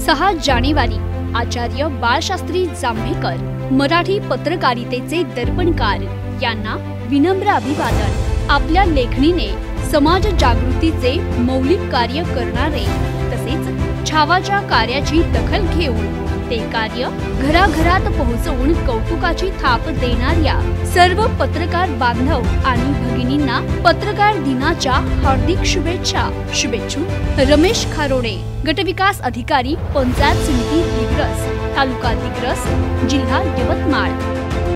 6 जानेवारी आचार्य बाळशास्त्री जांभेकर मराठी पत्रकारितेचे दर्पणकार यांना विनम्र अभिवादन। आपल्या लेखणीने समाज जागृतीचे मौलिक कार्य करणारे तसेच छावाच्या कार्याची दखल घेऊन ते कार्य घराघरात पोहोचवून कौतुकाची थाप देणाऱ्या सर्व पत्रकार बांधव आणि भगिनींना पत्रकार दिनाच्या हार्दिक शुभेच्छा। शुभेच्छुक रमेश खारोडे, गटविकास अधिकारी, पंचायत समिती दिग्रस, तालुका दिग्रस, जिल्हा यवतमाळ।